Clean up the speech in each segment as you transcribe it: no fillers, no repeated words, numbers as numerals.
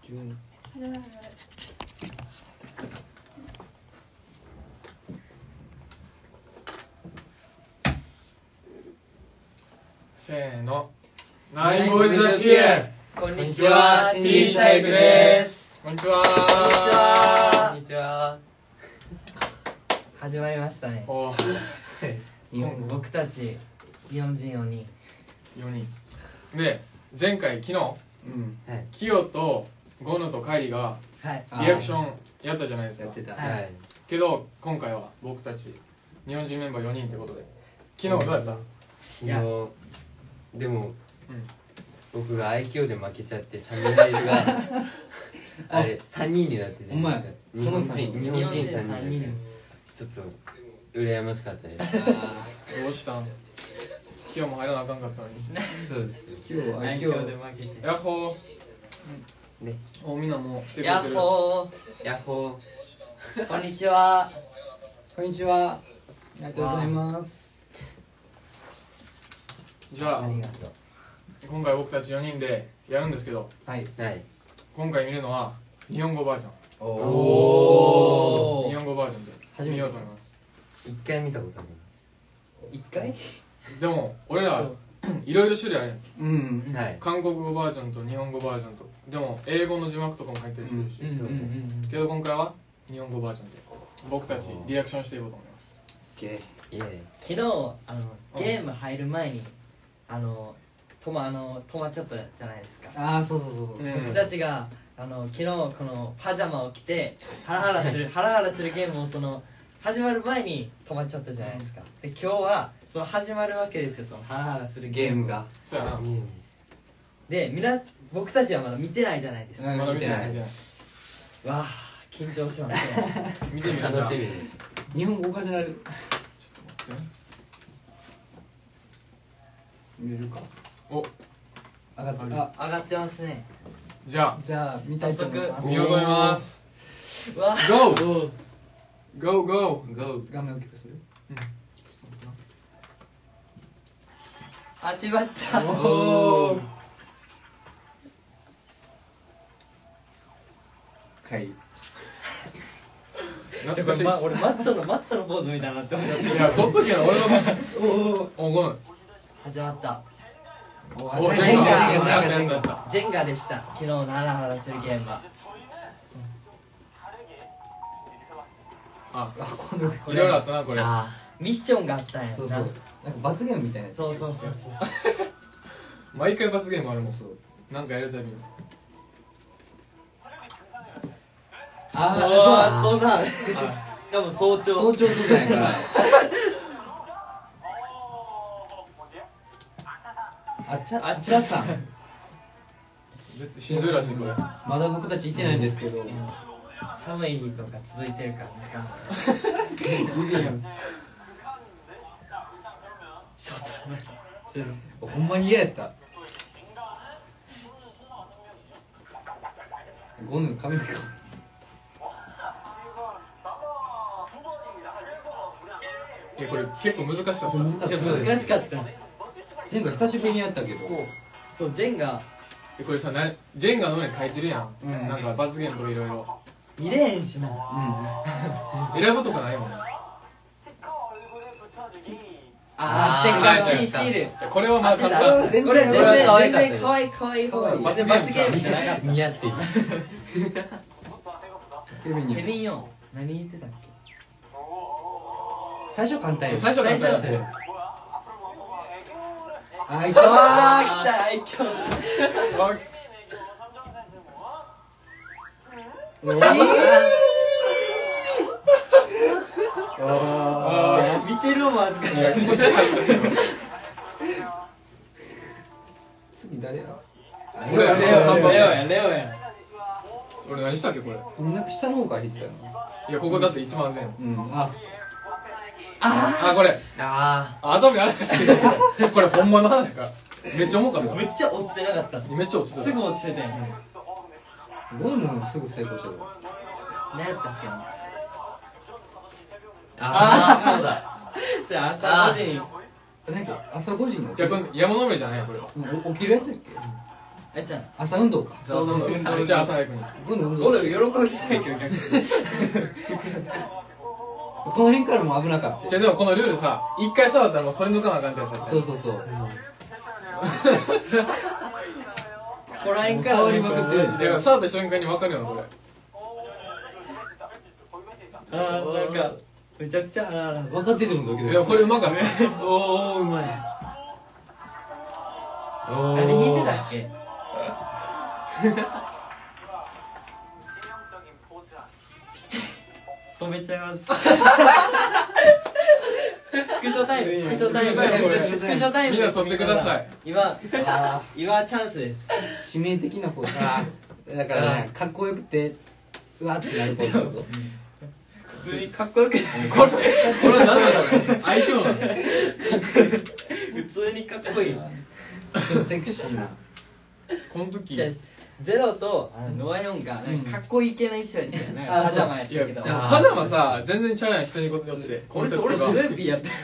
せーの、ナインボーイズピエこんにちは、T サイクです。 こんにちは。 こんにちは。始まりましたね。 お僕たち日本人4人。 4人で、前回昨日、キヨとゴヌとカイリがリアクションやったじゃないですか。 やってた。 けど今回は僕たち日本人メンバー4人ってことで、昨日どうやった？ 昨日でも僕が愛嬌で負けちゃってサムネイルがあれ3人になってて、日本人3人でちょっと羨ましかったです。 どうしたん？キヨも入らなあかんかったのに。 そうです。 今日は愛嬌で負けて。 ヤッホー。 ね。 お、みんなもう来てくれてる。 ヤッホー。ヤッホー。こんにちは。 こんにちは。ありがとうございます。 じゃあ今回僕たち4人でやるんですけど、 はい。 今回見るのは日本語バージョン。日本語バージョンで見ようと思います。 1回見たことあり 1回？ でも俺らいろいろ種類あるやん。 はい。 韓国語バージョンと日本語バージョンと、でも英語の字幕とかも入ったりしてるし、けど今回は日本語バージョンで僕たちリアクションしていこうと思います。 昨日ゲーム入る前に止まっちゃったじゃないですか。 ああ、そうそうそう。 僕たちが昨日このパジャマを着てハラハラするゲームを始まる前に止まっちゃったじゃないですか。で今日は始まるわけですよ、そのハラハラするゲームが。 そうやな。 で僕たちはまだ見てないじゃないですか。 まだ見てない。 わあ緊張しますね。 見てみる。 楽しみです。 日本語化じゃない。ちょっと待って。見れるか。 お、 上がった。 上がってますね。 じゃあ見たいと思います。 見ようと思います。 わあ GO! GO! 画面大きくする？ 始まった。 おお。はい。 懐かしい。 俺マッチョのポーズみたいになってました。 いや、この時は俺のお、ごめん。 始まった。 ジェンガでした。昨日のハラハラするゲームは。 いろいろあったな、これ。 ミッションがあったんや。 そうそう。なんか罰ゲームみたいなやつ。 そう。 毎回罰ゲームあるもん。なんかやるたびに。 父さん。しかも早朝登山やから。あっちゃさん。 絶対しんどいらしい、これ。 まだ僕たち行ってないんですけど。 寒い日とか続いてるからね。ちょっとほんまに嫌やった。ゴヌ髪の毛。 いや、これ結構難しかった。 難しかった。 ジェンガ久しぶりにやったけど。 そうジェンガ。 これさ、ジェンガの上に書いてるやん。なんか罰ゲームとかいろいろ。 見れへんしな。 選ぶとかないもんね。 ステッカーシール。 これはまあ簡単。 これ全然可愛い可愛い方がいい。罰ゲームじゃなかった。 似合っている。 ケビンよ。何言ってたっけ？ 最初簡単よ。 最初簡単ですよ。 愛嬌。 来た愛嬌。見てるのも恥ずかしい。 次誰や？ 俺レオや。 俺何したっけこれ。 なんか下の方から引いてたよ。 いや、ここだって一番全。これ。頭にあれですけど、これほんまの花だから。めっちゃ重かった。 めっちゃ落ちてなかった。 めっちゃ落ちてた。 すぐ落ちてたよ。 ゴヌもすぐ成功したよ。 何やったっけな。 そうだ。 それ朝5時に。 なんか朝5時に。 じゃあこれ山の上じゃないこれは。 起きるやつやっけ？ あいちゃん朝運動か。 そうそうめっちゃ朝早くに俺喜びしたいけど逆にこの辺からも危なかった。 じゃあでもこのルールさ一回触ったらもうそれ抜かなあかんってやつやったそうそうそう。 ここら辺から触りまくってるやついや触った瞬間に分かるよなこれあーなんかめちゃくちゃ腹立つ分かっててもドキドキ。 いやこれうまかったおおうまい何弾いてたっけ止めちゃいますスクショタイムスクショタイムスクショタイムみんな撮ってください今チャンスです致命的なポーズ。だからね、かっこよくてうわってなるポーズだと。 普通にかっこよくこれは何だこれ愛嬌なの普通にかっこいいちょっとセクシーな。 この時じゃあゼロとノアヨンがなんかかっこいい系の衣装やったよねあパジャマやったいやけどでもパジャマさ全然ちゃうやん人にことによってコン俺セプトがスヌーピーやって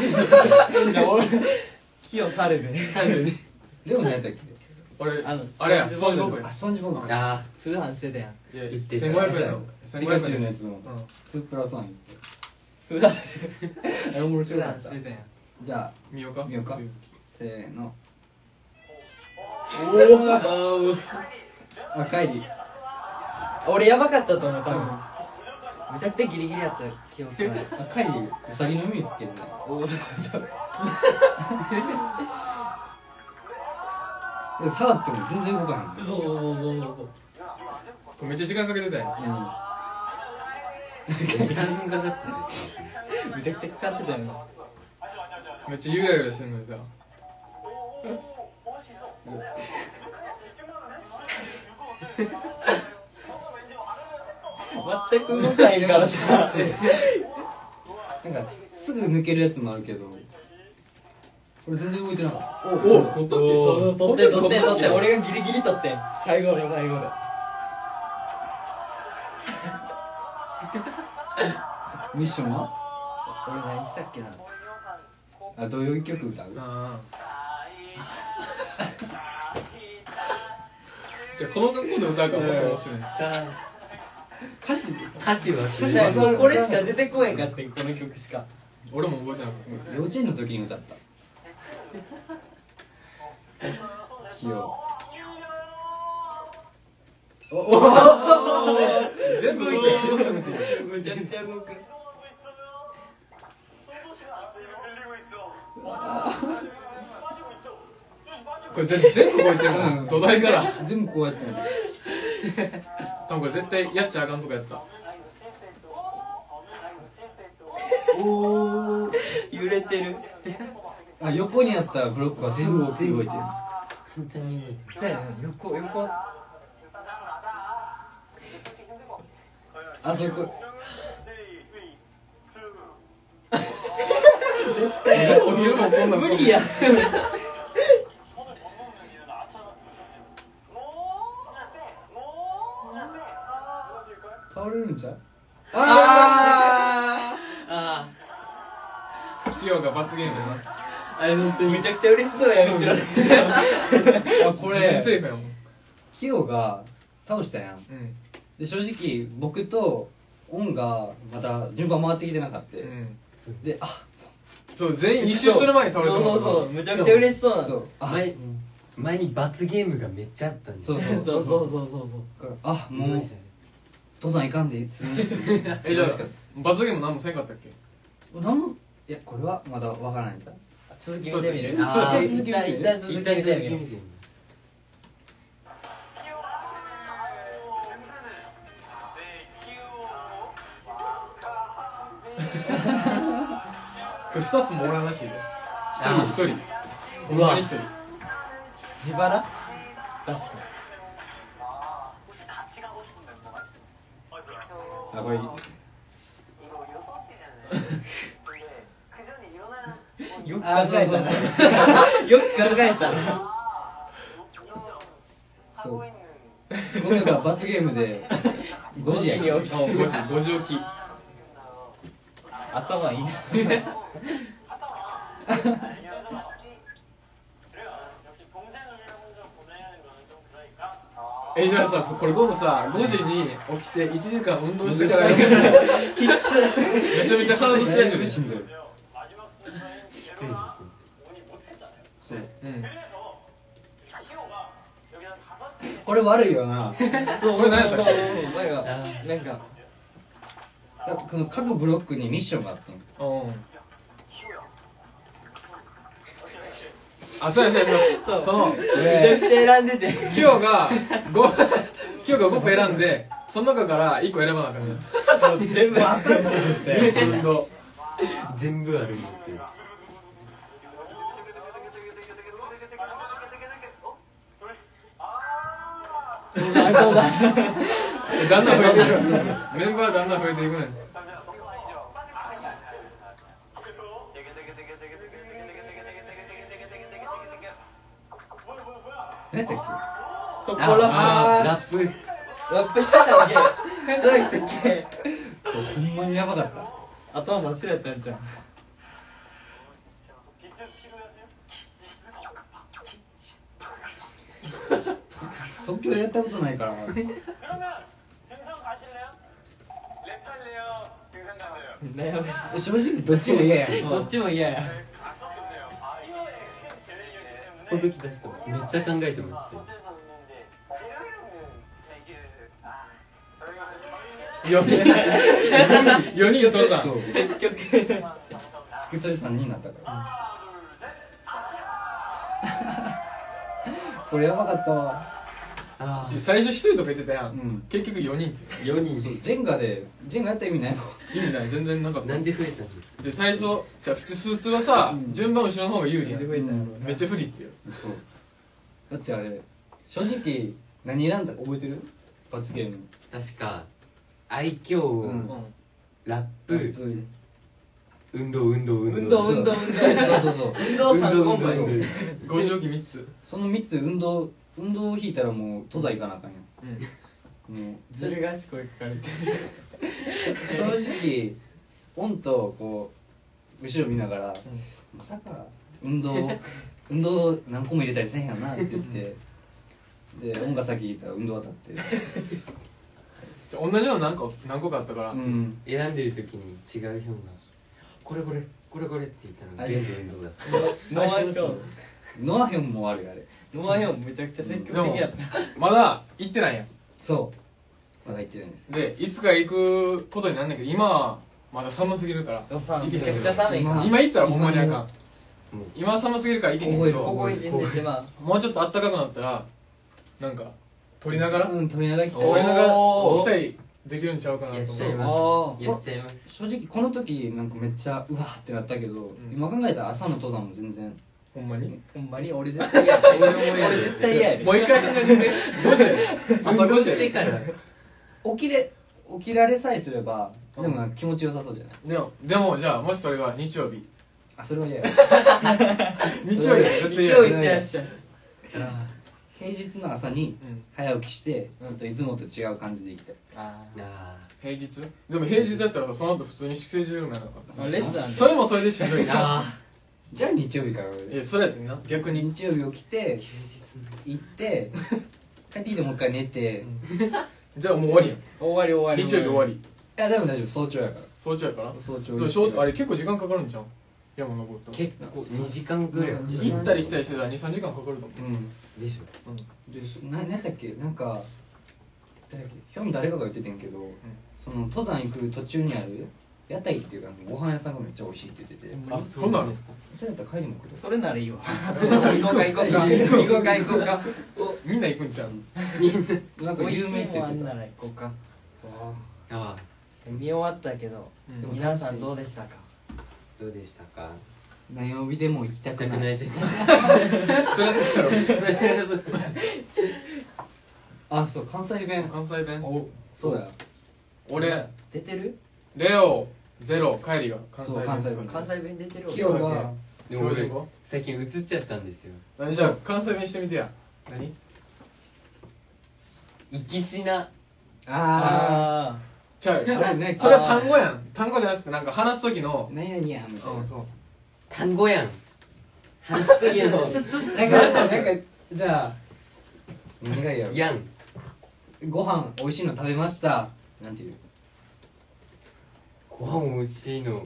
木を去るででも何やったっけ。 俺あれやスポンジボブやあ、スポンジボブ。 あ通販してたやんいや言ってた 1500円のピカチュウ 1500円のやつのうん 2プラス1。 通販あれ面通白かった販して。たやんじゃあ見ようか見ようかせーの。あ、カイリ。 俺やばかったと思う多分めちゃくちゃギリギリやった記憶があ、カイリウサギの耳つけるね。 おおそうで触っても全然動かないんだよ。 そうこれめっちゃ時間かけてたやん 23分かかってめちゃくちゃかかってたよなめっちゃゆらゆらしてるのにさ全く動かへんからさなんかすぐ抜けるやつもあるけど、これ全然動いてなかった。 お取ったっけそう取って俺がギリギリ取って最後の最後でミッションは俺何したっけなあ、どういう曲歌う？ ああじゃあこの格好で歌うからもっと面白いね歌詞歌詞はすごいこれしか出てこへんかってんこの曲しか俺も覚えてなかった幼稚園の時に歌った。器用。 全部見てむちゃくちゃ動くこれ全部動いてるもん土台から全部こうやってんだよ。 多分これ絶対やっちゃあかんとこやったおー。 揺れてるあ、横にあったブロックはすぐ動いてる。 簡単に動いてそうやな横あそこ。 落ちるもんこんなん無理や倒れるんちゃう？ ああキヨが罰ゲームやなあれ本当にめちゃくちゃ嬉しそうや後ろであ、こ自分れセーフやもんキヨが倒したやん。 うんで、正直僕とオンがまだ順番回ってきてなかった。 うんで、あ、 そう全員一周する前に倒れてもらったそうめちゃくちゃ嬉しそうなのそう、あ、 前に罰ゲームがめっちゃあったんですそうそうそうあ、もう父さんいかんでいいっすね。 じゃあ罰ゲーム何もせんかったっけなんも、いや、これはまだわからないんだ。 続き見てみるそうあー一旦続き見てみるこれスタッフもおらんらしいで一人ほんまに一人自腹確かあ、これ、 よく考えたなよく考えたなそう。今度が罰ゲームで5時やん。 起きた 5時起き頭いいなじゃあさこれ午後さ5時に起きて1時間運動してさめちゃめちゃハードスケジュールしんどい。 きついですね。 そう。 うんこれ悪いよな。 そう俺何やったっけなんかこの各ブロックにミッションがあってん。 うんあ、そうやそうそのめちゃくちゃ選んでてキヨが5個選んでその中から1個選ばなあかんね全部あったんだ運動全部あるんですよ。 だんだん増えていくメンバーだんだん増えていくねん何やったっそこあラップ。 ラップしてたっけどうやったっけけ？ほんまにやばかった。 頭真っ白やったんじゃん即興でやったことないから。 悩む正直どっちも嫌やん。 どっちも嫌やこの時確かめっちゃ考えてましたよ。 4人登山そう。 結局付き添い3人になったから。これやばかったわ。 あ最初1人とか言ってたやん、 うん結局4人ってあ、4人ジェンガやったら意味ないもん。 意味ない全然なかったなんで増えたんですか。 で最初じゃあ普通はさ、 うん順番後ろの方が有利やん増えたんやろめっちゃ不利ってよそう。だってあれ正直何選んだか覚えてる？罰ゲーム。 確か愛嬌、 うんラップ、 うん運動運動そうそうそう。 運動3コンボよ 5時起き3つその3つ運動引いたらもう登山行かなあかんやうんん。もうずる賢い書かれて正直オンとこう後ろ見ながら、まさか運動何個も入れたりせんやなって言ってでオンが先言ったら運動当たってじゃあ同じの何個かあったから、 うん選んでる時に違う表がこれって言ったら全部運動だったノアヒョンノアヒョンもあるよあれノアヒョンめちゃくちゃ積極的やったまだ行ってないやんそうまだ行ってないんですでいつか行くことになんだけど今はまだ寒すぎるからめちゃくちゃ寒いから今行ったらほんまにあかんもう今寒すぎるから行けへんけここど一日でしまうもうちょっと暖かくなったらなんか取りながらうん取りながら来た取りながらおーしたりできるんちゃうかなと思うやっちゃいますあーやっちゃいます。 正直この時なんかめっちゃうわーってなったけど、今考えたら朝の登山も全然ほんまにほんまに俺絶対嫌や俺も嫌俺絶対嫌やでもう一回考えてみて5時やで朝5時してから起きられさえすればでもなんか気持ちよさそうじゃないでもじゃあもしそれが日曜日あそれは嫌や日曜日は絶対嫌や日曜行ってらっしゃい平日の朝にうん早起きしてちょっといつもと違う感じで行きたいああ平日でも平日だったらその後普通にスケジュールもやらなかったーレッスンあんそれもそれでしんどいーあじゃあ日曜日からそれやってんな逆に日曜日起きてー休日行って帰ってきてもう一回寝てじゃあもう終わりやん終わり日曜日終わりいやでも大丈夫早朝やから早朝やから早朝でもあれ結構時間かかるんじゃん山登ると結構2時間ぐらいは行ったり来たりしてたら 2,3 時間かかると思うんでしょ。 で何やったっけなんか誰だっけヒョン誰かが言っててんけど、その登山行く途中にある屋台っていうかご飯屋さんがめっちゃ美味しいって言ってて、 あそんなんあるんですかそれやったら帰りも来るそれならいいわ行こうか行こうか行こうか行こうかみんな行くんちゃうなんか有名って言ってた美味しいもんあんなら行こうかああ、 見終わったけどうん皆さんどうでしたかどうでしたか。 何曜日でも行きたくな全くないい説。 それはそうやろそれはそう。 あそう関西弁関西弁そうや俺出てるレオゼロ帰りが関西そう関西弁弁関西弁出てる今日はでも俺標準語最近映っちゃったんですよ。 じゃあ関西弁してみてや何行きしな。 ああじゃあねそれは単語やん単語じゃなくてなんか話す時の何々やみたいなそう単語やん。話すぎの。 なんかじゃあ何がいいやろやん。 ご飯美味しいの食べましたなんていうご飯美味しいの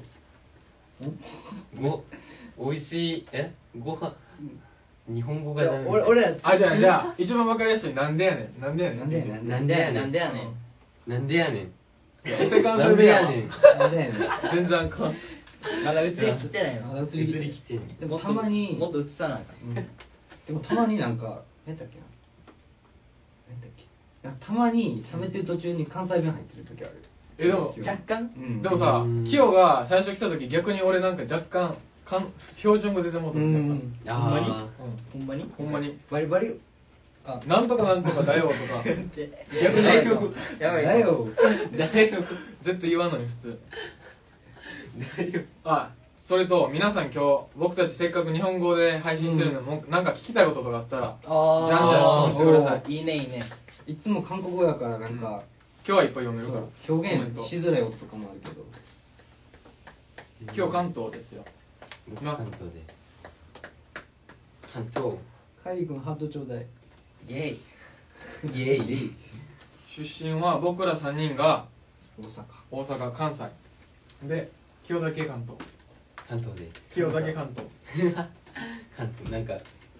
美味しいご飯日本語がダメ俺らあじゃあ一番わかりやすいなんでやねんなんでやねんなんでやねんなんでやねんなんでやねんなんでやねんエセ関なん西弁やわでやねんなんでやねん全然あかんまだ映りきってないのまだ映移りりきてんでもたまにもっと映さなあかんでもたまになんか何だっけな何だっけなんかたまに喋ってる途中に関西弁入ってる時あるでも若干うんでもさうんキヨが最初来た時逆に俺なんか若干標準語出てもうとう思っんたほんまにあほんまにほんまにバリバリなんとかなんとかだよとかって逆にやばいだよだよ絶対言わんのに普通あそれと皆さん今日僕たちせっかく日本語で配信してるのもなんか聞きたいこととかあったらあじゃんじゃん質問してくださいいいねいいねいつも韓国語やからなんか今日はいっぱい読めるからそう表現しづらい音とかもあるけど今日関東ですよ僕関東です関東カイリ君ハートちょうだいイェイイエイ出身は僕ら3人が大阪大阪関西で清だけ関東関東で清だけ関東関東なんか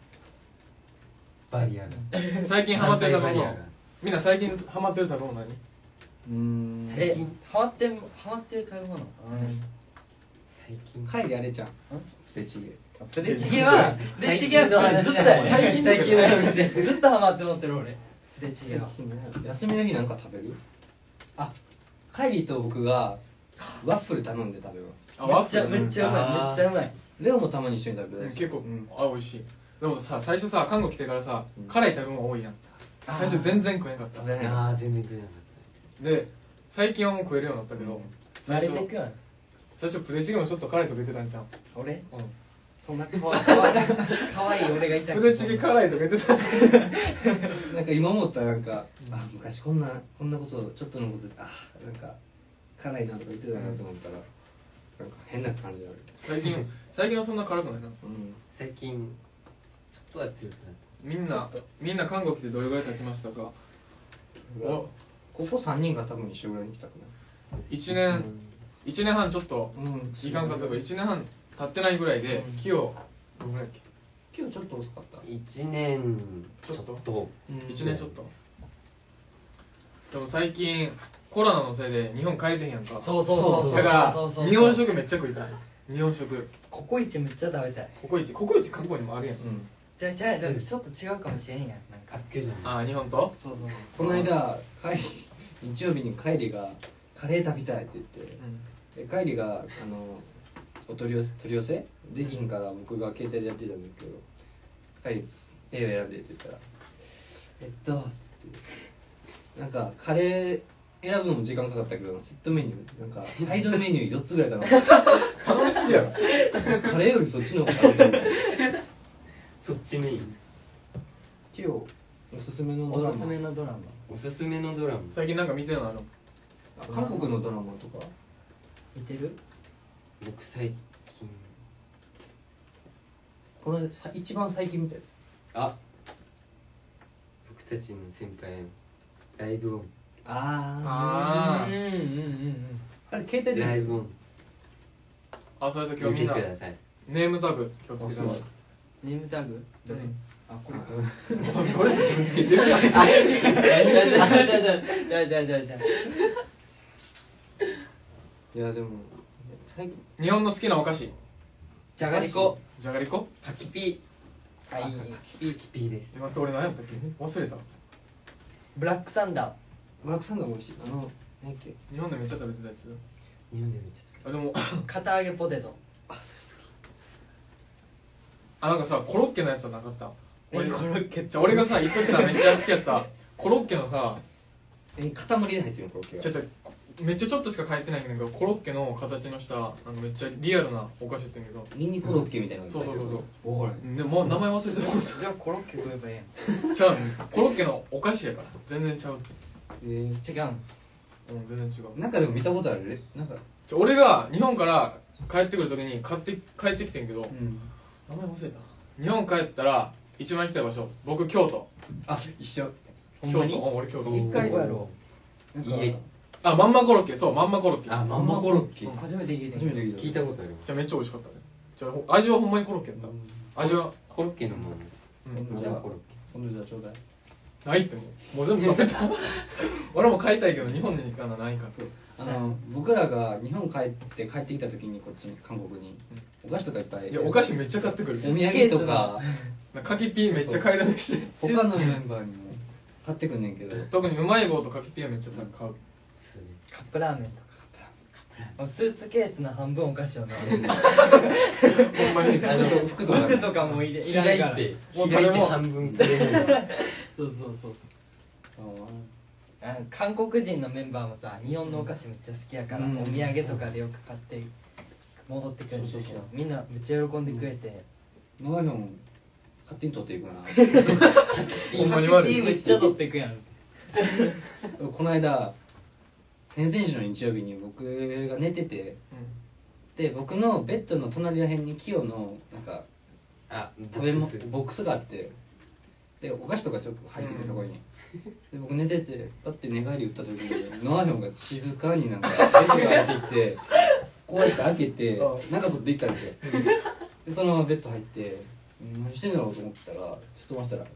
バリアが最近ハマってる食べ物関西バリアがみんな最近ハマってる食べ物何最近ハマってる食べ物最近カイリあれちゃんプデチゲプデチゲはプデチゲはずっとや最近最近の話じゃずっとハマって持ってる俺プデチゲは休みの日なんか食べるあカイリと僕がワッフル頼んで食べますあワッフルめっちゃうまいめっちゃうまいレオもたまに一緒に食べる結構うん美味しいでもさ最初さ韓国来てからさうん辛い食べ物多いやん最初全然食えんかったああ全然食えなかっで最近はもう食えるようになったけどうん慣れ最初てくわ最初プデチゲもちょっと辛いとか言ってたんじゃん俺うんそんなかわいい俺がいたプデチゲ辛いとか言ってたなんか今思ったらなんかあ昔こんなことちょっとのことでなんか辛いなとか言ってたなと思ったらなんか変な感じある最近はそんな辛くないなうんた最近ちょっとは強くなっみんな韓国でどれぐらい経ちましたかおここ3人が多分一緒ぐらいに来たく 1 た年半ちょっとないうんいかんかったから1年半経ってないぐらいでうんキヨどのぐらいだっ今日ちょっと遅かった 1年ちょっとけ1年ちょっとでも最近コロナのせいで日本帰れてへんやんかそうそうそうそうだからそうそうそう日本食めっちゃ食いたい日本食ココイチめっちゃ食べたいココイチ韓国にもあるやんうんじゃあちょっと違うかもしれんやんなんかあっけじゃんあ日本とそうそうこの間日曜日にカイリがカレー食べたいって言ってでカイリがお取り寄せできひんから僕が携帯でやってたんですけどカイリ A を選んでって言ったらつってなんかカレー選ぶのも時間かかったけどセットメニューなんかサイドメニュー4つぐらい頼んで頼みすぎやろカレーよりそっちの方が食べたいそっちメイン今日おすすめのおドラマすすめのドラマおすすめのドラマ最近なんか見てるのある韓国のドラマとか見てる僕最近これ一番最近みたいですあ僕たちの先輩ライブオンあうんうんうんあれ携帯でライブオンあそれと今日み見んなてくださいネームタグ気をつけてますネームタグどれあこれこれ気をつけてるやんじゃあいやでも最近日本の好きなお菓子じゃがりこじゃがりこ柿ピーはいキピーです待って俺何やったっけ忘れたブラックサンダーマラクサンダー美味しい何やっけ日本でめっちゃ食べてたやつ日本でめっちゃあでも片揚げポテトあなんかさコロッケのやつはなかった俺コロッケじゃあ俺がさ一時さめっちゃ好きやったコロッケのさ塊で入ってるのコロッケがちゃめっちゃちょっとしか書いてないんだけどコロッケの形のしたなんかめっちゃリアルなお菓子やったんやけどミニコロッケみたいなのそうそうそうそうおほらでも名前忘れてもじゃあコロッケ食えばえちゃうコロッケのお菓子やから全然ちゃうえやん違うんうん全然違うなんかでも見たことあるなんか俺が日本から帰ってくる時に帰ってきてんけどうん名前忘れた日本帰ったら一番行きたい場所僕京都あ一緒京ほんまに都俺京都一回どこやろなんか家あまんまコロッケそうまんまコロッケあまんまコロッケ初めて聞いた初めて聞いた聞いたことあるじゃあめっちゃ美味しかったねじゃあ味はほんまにコロッケやった味はコロッケのもうんのじゃあコロッ今度じゃあちょうだいないってもう全部食べた俺も買いたいけど日本に行かなないからそう僕らが日本帰ってきた時にこっちに韓国にお菓子とかいっぱいいやお菓子めっちゃ買ってくるお土産とか柿ピーめっちゃ買いだめして他のメンバーにも買ってくんねんけど特にうまい棒と柿ピーはめっちゃ買うカップラーメンとかスーツケースの半分お菓子をねほんまに服とか服とかもいらん開いからてもう開いて食べ物半分くれるのそうそうそう韓国人のメンバーもさ日本のお菓子めっちゃ好きやから、 うんお土産とかでよく買って戻ってくるんですけどそうそうみんなめっちゃ喜んでくれて、 ノアヒョン勝手に取っていくなほんまに悪いめっちゃ取ってくやんこの間先々週の日曜日に僕が寝ててで僕のベッドの隣らへんにキヨのなんかあ食べ物ボックスがあってでお菓子とかちょっと入っててそこにで僕寝ててパッて寝返り打った時にノアヒョンが静かになんかベッドが入ってきてこうやって開けてなんか取っていったんですよでそのままベッド入って何してんだろうと思ったらちょっと待ったら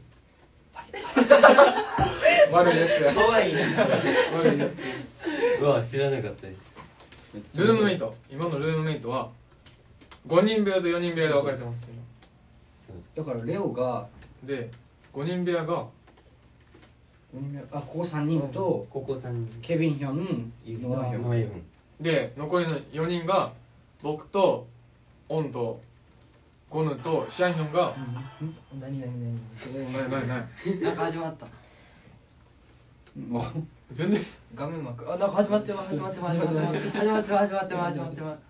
悪いやつや可愛いな悪いやつうわ知らなかったですルームメイト今のルームメイトは5人部屋と4人部屋で分かれてますだからレオが今で5人部屋がここ3人とここ3人ケビンヒョンノアヒョンノアヒョンで残りの4人が僕とオンとゴヌとシャンヒョンが何ないないなんか始まったもう全然画面幕なんか始まってます始まってます始まってます始まってます始まってます始まってます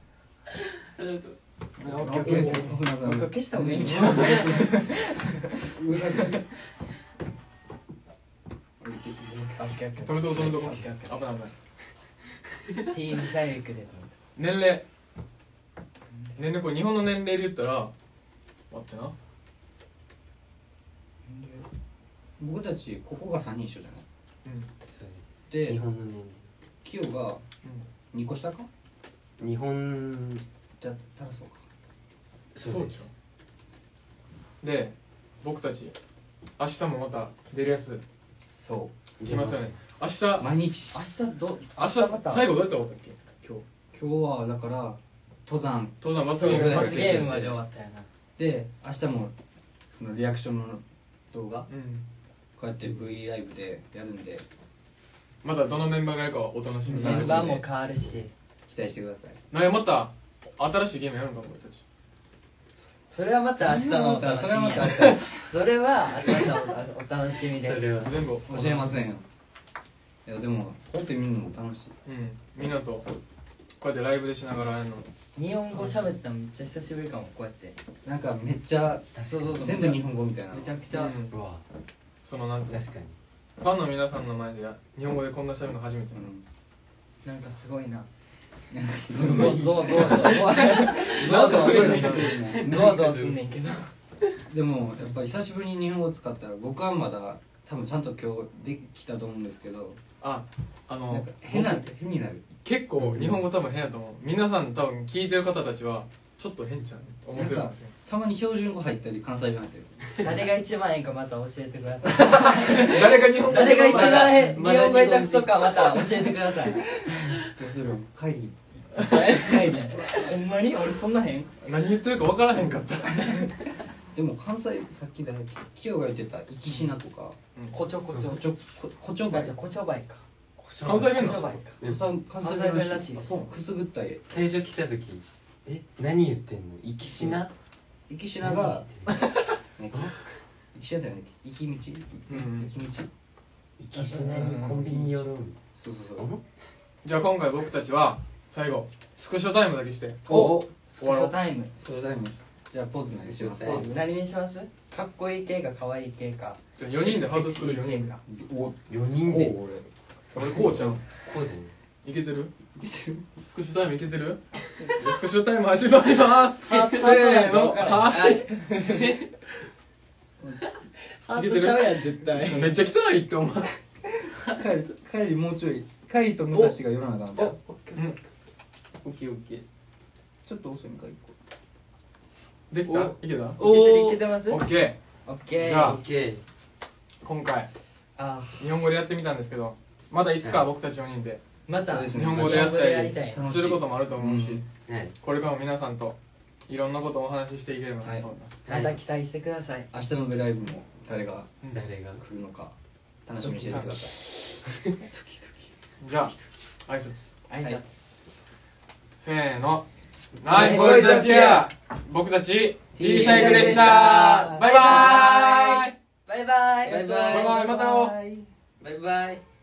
オッケーオッケーオッケーなんか消した方がいいんじゃんうさぎすぎ止めとこう止めとこう危ない危ないティーミサイルクで年齢これ日本の年齢で言ったら待ってな僕たちここが3人一緒じゃないそう日で本の年キヨが2個下か齢日本じゃたらそうかそうちゃうで僕たち明日もまた出るやつそ来ますよね明日う毎日明日ど明日最後どうやって終わったっけ今日今日はだから登山登山罰ゲーム罰ゲームまで終わったよなで明日もこのリアクションの動画うんこうやって V ライブでやるんでまたどのメンバーがやるかはお楽しみにメンバーも変わるし期待してくださいなんかまた新しいゲームやるのか俺たちそれはまた明日のお楽しみそれはまた明日それは明日のお楽しみですそれは全部教えませんよいやでもこうやって見るのも楽しいうんみんなとこうやってライブでしながらやるの日本語喋ったのめっちゃ久しぶりかもこうやってなんかめっちゃそう全部日本語みたいなめちゃくちゃ、 うんうわそのなんて確かにファンの皆さんの前で日本語でこんな喋るの初めてなんかすごいななんかすゾごいワゾワゾワゾワゾワゾワすんねんけどでもやっぱり久しぶりに日本語使ったら僕はまだ多分ちゃんと今日できたと思うんですけどあなんか変になる結構日本語多分変やと思う皆さん多分聞いてる方たちはちょっと変ちゃう思ってるかもしれたまに標準語入ったり関西弁入ったり誰が一番ええかまた教えてくださいない誰が日本語誰が一番ええまだ日本語下手くそかまた教えてくださいどうする帰りほんまに俺そんな変何言ってるか分からへんかったでも関西さっき誰キヨが言ってた生きしなとかこちょこちょこちょばいこちょばいか関西弁なのこちょばいか関西弁らしいそうくすぐったい最初来た時何言ってんの生きしな生きしなが生きしなだよね生き道うん生き道生きしなにコンビニ寄ろうそうそうそうじゃあ今回僕たちは最後スクショタイムだけしておスクシ終わろうョタイムそれタイムじゃあポーズお願いします何にしますかっこいい系かかわいい系かじゃあ4人でハードする4人かお 4人で俺こうちゃんこうじゃねいけてるスクショタイムいけてるスクショタイム始まりますせーのはいハートちゃうやん絶対めっちゃ汚いって思う。 帰りもうちょい帰りと武蔵が寄らなあかんじゃん。 オッケーオッケー。 ちょっと遅いんか一個。 できた？いけた？ いけてます？ オッケオッケー。 じゃあオッケー。 ー。今回あ日本語でやってみたんですけど、まだいつかは僕たち4人でまたそうですね日本語でやったりたい。 することもあると思うし、 はい。 これからも皆さんといろんなことをお話ししていければなと思います。 また期待してください。 明日のライブも誰が誰が？ 来るのか楽しみにしていてください。 じゃあ挨拶挨拶。 せーの。ナインボイスアピア。僕たち T サイクルでした。バイバーイ。 バイバイ。 バイバイバイバイまた会おう。 バイバイ。